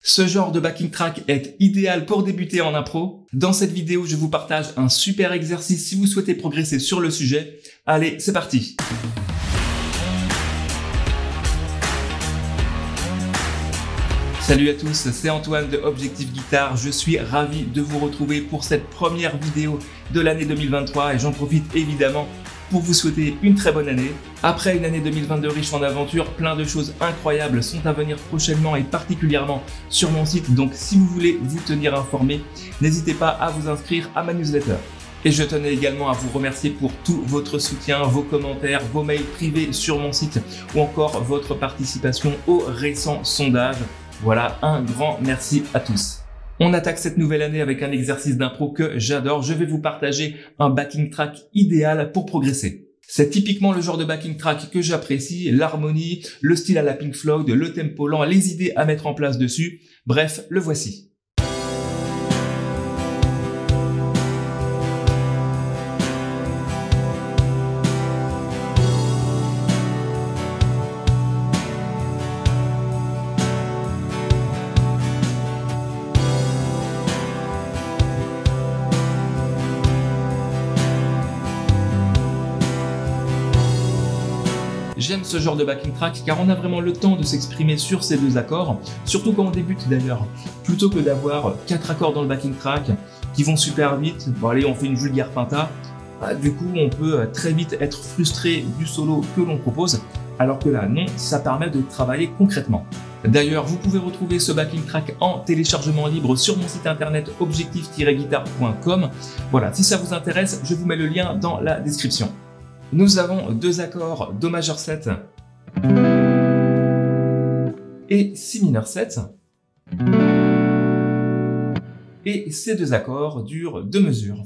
Ce genre de backing track est idéal pour débuter en impro. Dans cette vidéo, je vous partage un super exercice si vous souhaitez progresser sur le sujet. Allez, c'est parti! Salut à tous, c'est Antoine de Objectif Guitare. Je suis ravi de vous retrouver pour cette première vidéo de l'année 2023 et j'en profite évidemment pour vous souhaiter une très bonne année. Après une année 2022 riche en aventures, plein de choses incroyables sont à venir prochainement et particulièrement sur mon site. Donc si vous voulez vous tenir informé, n'hésitez pas à vous inscrire à ma newsletter. Et je tenais également à vous remercier pour tout votre soutien, vos commentaires, vos mails privés sur mon site ou encore votre participation au récent sondage. Voilà, un grand merci à tous. On attaque cette nouvelle année avec un exercice d'impro que j'adore. Je vais vous partager un backing track idéal pour progresser. C'est typiquement le genre de backing track que j'apprécie, l'harmonie, le style à la Pink Floyd, le tempo lent, les idées à mettre en place dessus. Bref, le voici. J'aime ce genre de backing track car on a vraiment le temps de s'exprimer sur ces deux accords, surtout quand on débute d'ailleurs. Plutôt que d'avoir 4 accords dans le backing track qui vont super vite, bon allez on fait une vulgaire pinta, du coup on peut très vite être frustré du solo que l'on propose, alors que là non, ça permet de travailler concrètement. D'ailleurs, vous pouvez retrouver ce backing track en téléchargement libre sur mon site internet objectif-guitare.com. Voilà, si ça vous intéresse, je vous mets le lien dans la description. Nous avons deux accords Do majeur 7 et Si mineur 7. Et ces deux accords durent 2 mesures.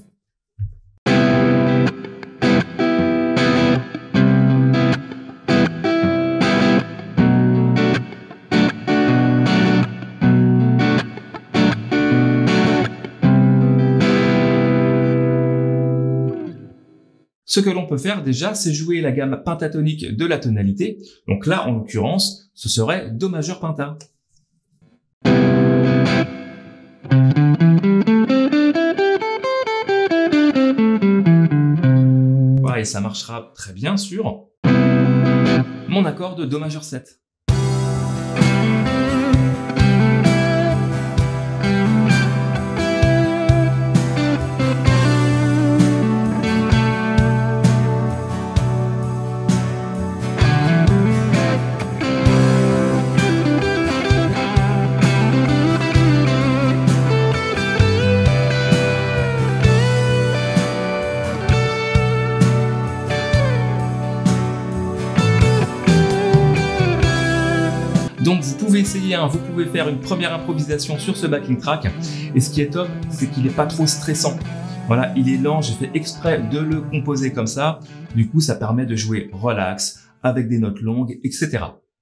Ce que l'on peut faire déjà, c'est jouer la gamme pentatonique de la tonalité. Donc là, en l'occurrence, ce serait Do majeur pentat. Voilà, et ça marchera très bien sur mon accord de Do majeur 7. Donc vous pouvez essayer, vous pouvez faire une première improvisation sur ce backing track. Et ce qui est top, c'est qu'il n'est pas trop stressant. Voilà, il est lent, j'ai fait exprès de le composer comme ça. Du coup, ça permet de jouer relax, avec des notes longues, etc.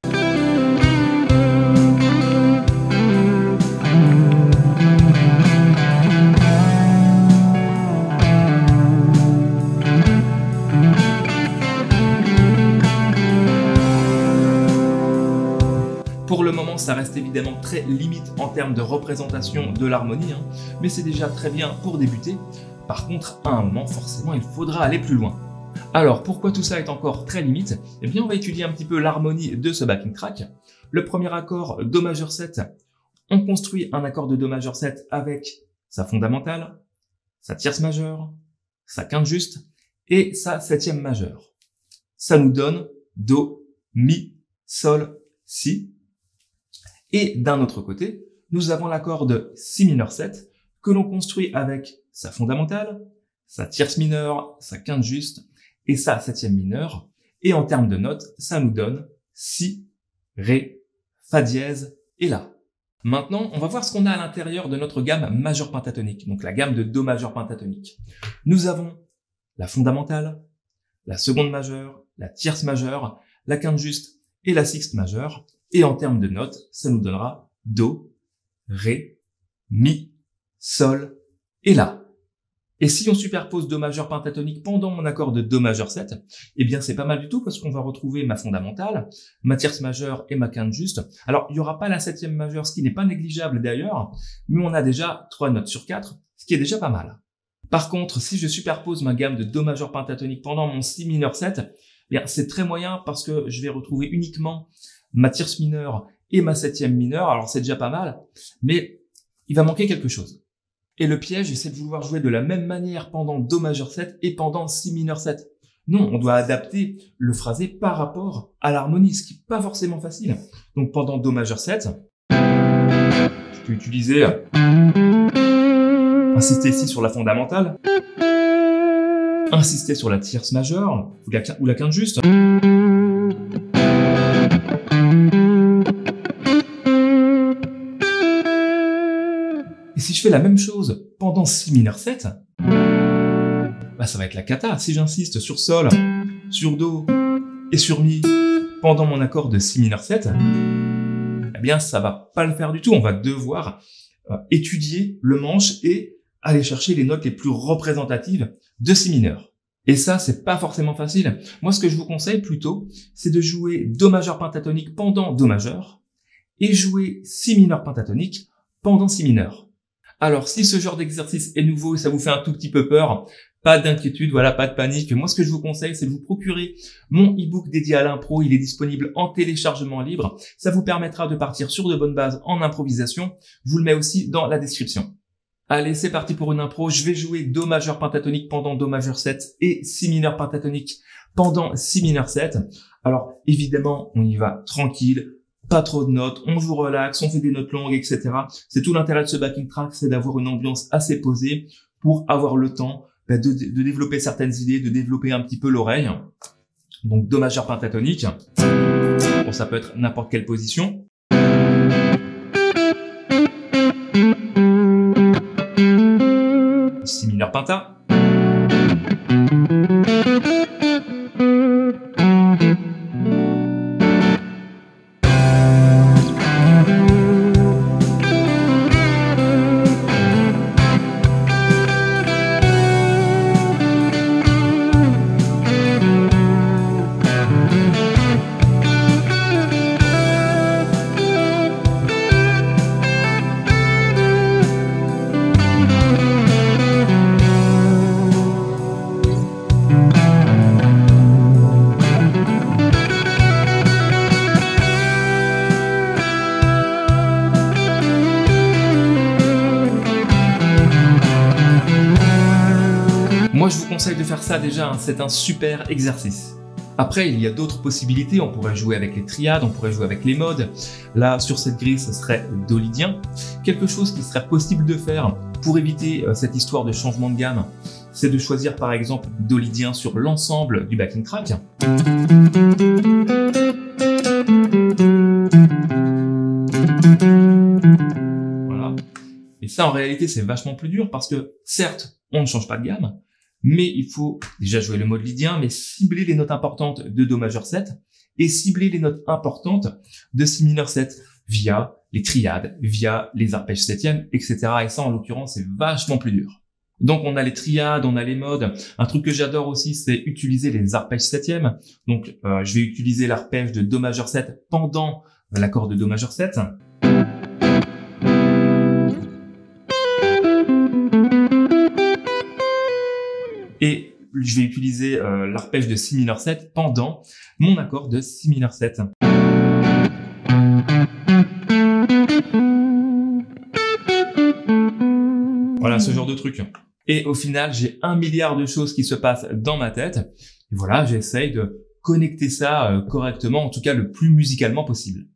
Pour le moment, ça reste évidemment très limite en termes de représentation de l'harmonie, mais c'est déjà très bien pour débuter. Par contre, à un moment, forcément, il faudra aller plus loin. Alors, pourquoi tout ça est encore très limite? Eh bien, on va étudier un petit peu l'harmonie de ce backing track. Le premier accord, Do majeur 7, on construit un accord de Do majeur 7 avec sa fondamentale, sa tierce majeure, sa quinte juste et sa septième majeure. Ça nous donne Do, Mi, Sol, Si. Et d'un autre côté, nous avons l'accord de Si mineur 7 que l'on construit avec sa fondamentale, sa tierce mineure, sa quinte juste et sa septième mineure. Et en termes de notes, ça nous donne Si, Ré, Fa dièse et La. Maintenant, on va voir ce qu'on a à l'intérieur de notre gamme majeure pentatonique, donc la gamme de Do majeur pentatonique. Nous avons la fondamentale, la seconde majeure, la tierce majeure, la quinte juste et la sixte majeure. Et en termes de notes, ça nous donnera Do, Ré, Mi, Sol et La. Et si on superpose Do majeur pentatonique pendant mon accord de Do majeur 7, eh bien c'est pas mal du tout parce qu'on va retrouver ma fondamentale, ma tierce majeure et ma quinte juste. Alors il n'y aura pas la septième majeure, ce qui n'est pas négligeable d'ailleurs, mais on a déjà 3 notes sur 4, ce qui est déjà pas mal. Par contre, si je superpose ma gamme de Do majeur pentatonique pendant mon Si mineur 7, eh bien c'est très moyen parce que je vais retrouver uniquement ma tierce mineure et ma septième mineure. Alors c'est déjà pas mal, mais il va manquer quelque chose. Et le piège, c'est de vouloir jouer de la même manière pendant Do majeur 7 et pendant Si mineur 7. Non, on doit adapter le phrasé par rapport à l'harmonie, ce qui n'est pas forcément facile. Donc pendant Do majeur 7, je peux utiliser, insister ici sur la fondamentale, insister sur la tierce majeure ou la quinte juste. Et si je fais la même chose pendant Si mineur 7, bah ça va être la cata. Si j'insiste sur Sol, sur Do et sur Mi pendant mon accord de Si mineur 7, eh bien ça va pas le faire du tout. On va devoir étudier le manche et aller chercher les notes les plus représentatives de Si mineur. Et ça, c'est pas forcément facile. Moi, ce que je vous conseille plutôt, c'est de jouer Do majeur pentatonique pendant Do majeur et jouer Si mineur pentatonique pendant Si mineur. Alors, si ce genre d'exercice est nouveau et ça vous fait un tout petit peu peur, pas d'inquiétude, voilà, pas de panique. Moi, ce que je vous conseille, c'est de vous procurer mon e-book dédié à l'impro. Il est disponible en téléchargement libre. Ça vous permettra de partir sur de bonnes bases en improvisation. Je vous le mets aussi dans la description. Allez, c'est parti pour une impro. Je vais jouer Do majeur pentatonique pendant Do majeur 7 et Si mineur pentatonique pendant Si mineur 7. Alors, évidemment, on y va tranquille. Pas trop de notes, on joue relax, on fait des notes longues, etc. C'est tout l'intérêt de ce backing track, c'est d'avoir une ambiance assez posée pour avoir le temps de développer certaines idées, de développer un petit peu l'oreille. Donc Do majeur pentatonique, bon, ça peut être n'importe quelle position. Si mineur penta. Moi, je vous conseille de faire ça déjà, hein, c'est un super exercice. Après, il y a d'autres possibilités, on pourrait jouer avec les triades, on pourrait jouer avec les modes. Là, sur cette grille, ce serait Do lydien. Quelque chose qui serait possible de faire pour éviter cette histoire de changement de gamme, c'est de choisir par exemple Do lydien sur l'ensemble du backing track. Voilà. Et ça, en réalité, c'est vachement plus dur parce que, certes, on ne change pas de gamme, mais il faut déjà jouer le mode lydien, mais cibler les notes importantes de Do majeur 7 et cibler les notes importantes de Si mineur 7 via les triades, via les arpèges septièmes, etc. Et ça, en l'occurrence, c'est vachement plus dur. Donc, on a les triades, on a les modes. Un truc que j'adore aussi, c'est utiliser les arpèges septièmes. Donc, je vais utiliser l'arpège de Do majeur 7 pendant l'accord de Do majeur 7. Et je vais utiliser l'arpège de Si mineur 7 pendant mon accord de Si mineur 7. Voilà, ce genre de truc. Et au final, j'ai 1 milliard de choses qui se passent dans ma tête. Et voilà, j'essaye de connecter ça correctement, en tout cas le plus musicalement possible.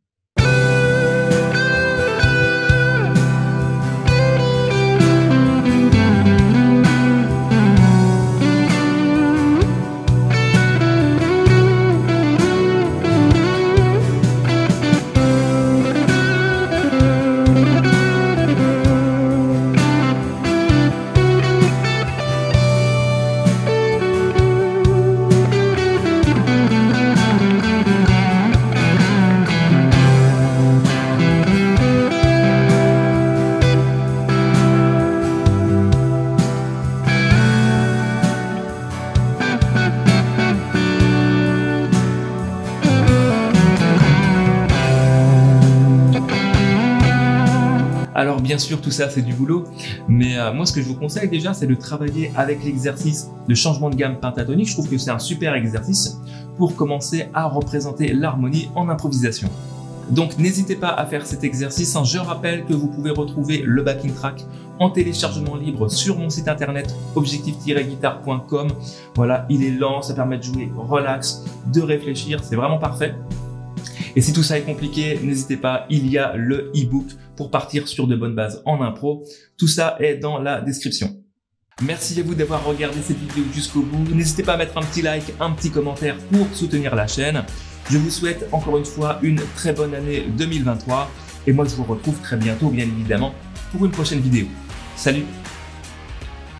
Alors bien sûr, tout ça c'est du boulot, mais moi ce que je vous conseille déjà, c'est de travailler avec l'exercice de changement de gamme pentatonique. Je trouve que c'est un super exercice pour commencer à représenter l'harmonie en improvisation. Donc n'hésitez pas à faire cet exercice. Je rappelle que vous pouvez retrouver le backing track en téléchargement libre sur mon site internet objectif-guitare.com. Voilà, il est lent, ça permet de jouer relax, de réfléchir, c'est vraiment parfait. Et si tout ça est compliqué, n'hésitez pas, il y a le e-book pour partir sur de bonnes bases en impro. Tout ça est dans la description. Merci à vous d'avoir regardé cette vidéo jusqu'au bout. N'hésitez pas à mettre un petit like, un petit commentaire pour soutenir la chaîne. Je vous souhaite encore une fois une très bonne année 2023 et moi je vous retrouve très bientôt bien évidemment pour une prochaine vidéo. Salut!